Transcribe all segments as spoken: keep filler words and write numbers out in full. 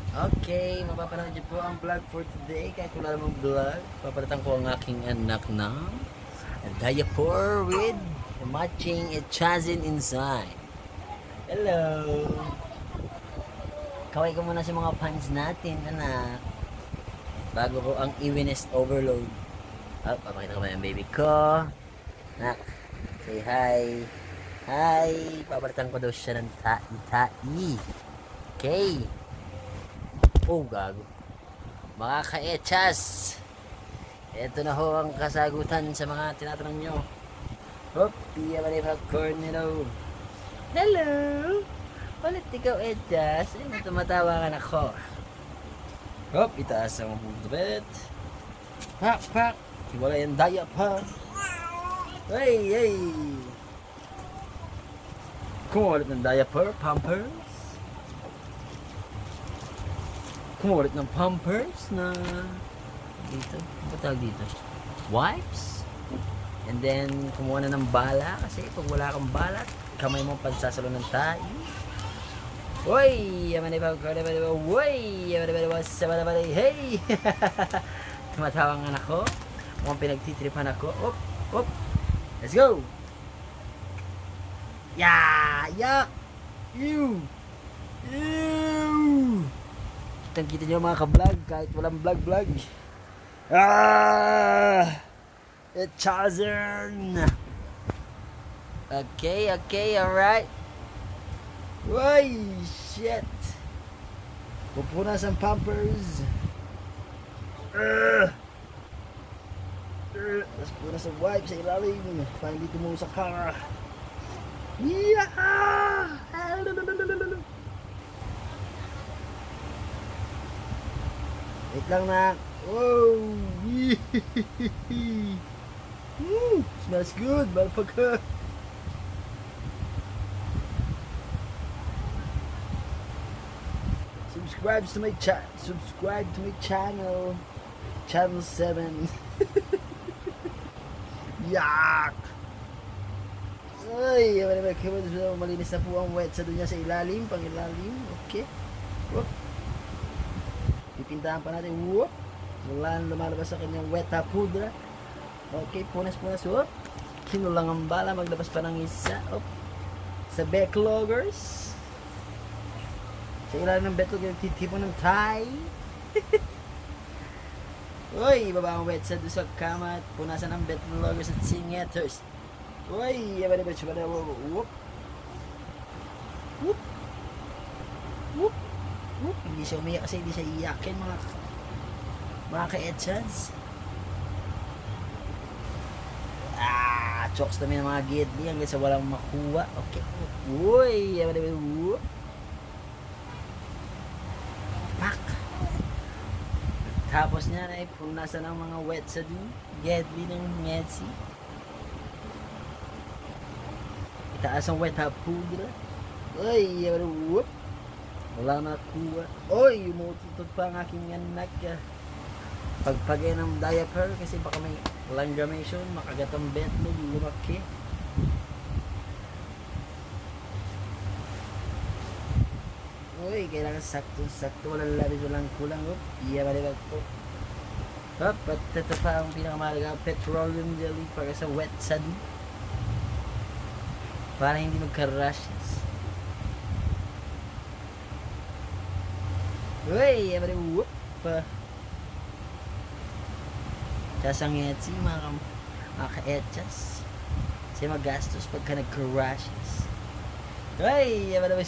Okay, mapapanood niyo po ang vlog for today. Kahit wala namang vlog, papalitan ko ang aking anak ng diaper with matching a chazin inside. Hello! Kaway ko muna sa mga fans natin, anak. Bago ko ang Ewinest overload. Oh, papakita ko ba yung baby ko? Anak, say hi. Hi! Papalitan ko daw siya ng tai-tai. Okay. Oh, gago. Mga ka-echas, ito na ho ang kasagutan sa mga tinatanong nyo. Hop, piya ba na popcorn nilo? Hello! Ulit ikaw, echas. Eh, may tumatawa ka na ko. Hop, itaas ang bed. Pak, pak. Wala yung daya pa. Hey, hey! Kumulit ng diaper, pampers. Kumulit ng pampers na dito, ano tawag dito? Wipes. And then kumuha na ng bala kasi pag wala kang bala, kamay mo pansasalo ng tayo. Uy, yaman iba ko na ba? Uy, yaman iba sa bala bala. Hey. Tumatawa ang anak ko. Mukhang pinagtitripan ako. Op, op. Let's go. Yeah, yak. Ew. Ew. Kitang-kita nyo mga ka-vlog kahit walang vlog-vlog. Ah! It's Chazern! Okay, okay, alright. Uy! Shit! Pupunas ang pampers. Uh, uh, Tapos punas ang wipe sa ilalim para hindi tumuho sa car. Yeah! Wait lang na. Whoa! Woo! Smells good, motherfucker. Subscribe to my chat. Subscribe to my channel. Channel seven. Yak! Ay, malinis na po ang wet sa dunya sa ilalim, pang ilalim. Okay. Whoop. Pipintahan pa natin. Whoop. Wala nang lumalabas sa kanyang wet na pudra. Okay, punas-punas. Whoop. Kinulang ang bala. Maglabas pa ng isa. Whoop. Sa backloggers. Sa ilalim ng backlogger, titipon ng tie. Uy, baba ang wet sa doon sa kama at punasan ang backloggers at singeters. Uy, yaba na ba siya ba na? Whoop. Whoop. Whoop. Whoop. Hindi siya umiyak kasi hindi siya iyakin mga mga ka-echans. Ah, chokes namin ng mga gidli hanggang sa walang makuha. Okay. Uy, yaman naman. Whoop. Pak. Tapos niya na ipunasan ng mga wet sa din. Gidli ng ngedsi. Itaas ang wet ha pudra. Uy, yaman naman. Whoop. Wala na kuha. Oy, umututod pa ang aking anak. Pagpagay ng diaper kasi baka may langramation, makagat ang betlog, lumaki. Uy, kailangan sakto-sakto. Walang labis, walang kulang. Up, iya malibag po. Up, at ito pa ang pinakamalaga, petroleum jelly para sa wet sand. Para hindi magka-rashes. Uy, every whoop. Tasang yetsi, mga mga ka-etchas. Kasi magastos pagka nagka-rashes. Uy, every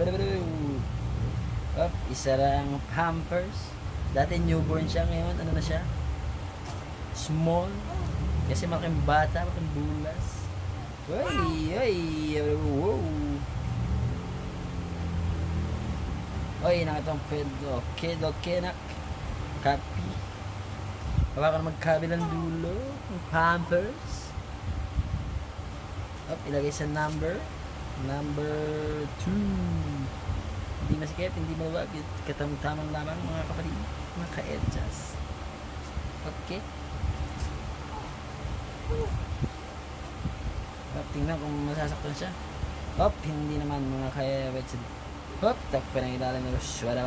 up, isa lang pampers. Dati newborn siya, ngayon ano na siya? Small. Kasi malaking bata, malaking bulas. Uy, uy, every wow. Oy, nakatong pedo. Kedo, kenak. Copy. Baka ka na magkabilang dulo. Pampers. Up, ilagay sa number. Number two. Hindi masikip, hindi mawag. Katamtamang lamang mga kapatid. Mga ka-edjas. Okay. Up, tingnan kung masasaktan siya. Up, hindi naman mga ka-edjas. Hop, takpan ang ilalim ng swada.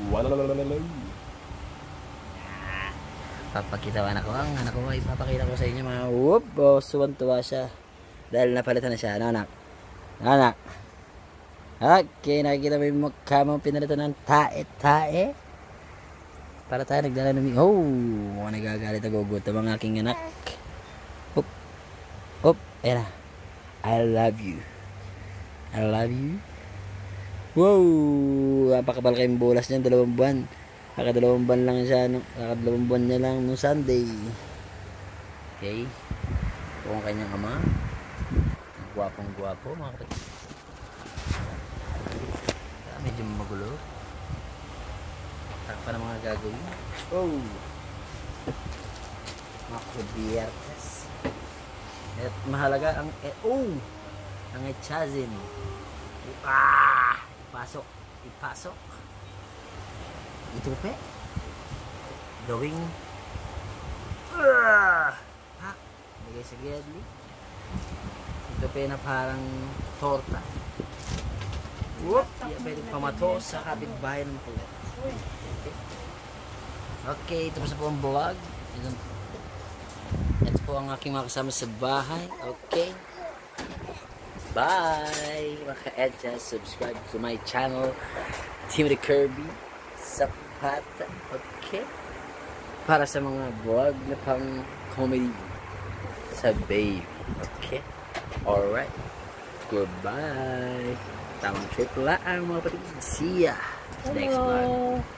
Papakita ko anak ko. Ang anak ko ay papakita ko sa inyo mga whoop. Oh, suwan-tuwa siya. Dahil napalitan na siya. Ano anak? Anak. Okay, nakikita mo yung mukha mo pinalitan ng tae-tae. Para tayo nagdala ng... Oh, mga nagagalit na gugutom ang aking anak. Hop. Hop. Ayan na. I love you. I love you. Wow! Napakabal kayong bolas niyan, dalawang buwan. Nakadalawang buwan lang siya, no? Nakadalawang buwan niya lang nung Sunday. Okay. Ito ang kanyang ama. Guwapong guwapo, mga kapatid. Ah, medyo magulo. Tak pa ng mga gagawin. Oh! Mga kubiertes. At mahalaga ang... Eh, oh! Ang echazin. Ah! Ipasok, ipasok. Itupe. Gawing uh, ha, lagay sa gilid. Itupe na parang torta. Whoop, yeah, pwede pamato sa kapitbahay ng kulit. Okay. Okay, ito po sa po ang vlog. Ito, ito po ang aking mga kasama sa bahay. Okay. Bye! Mga ka-edja, subscribe to my channel, Timothy Kirby Zapata. Okay? Para sa mga vlog na pang comedy sa baby. Okay? Alright. Goodbye. Tamang trip lang mga kapatid. See ya! Next vlog.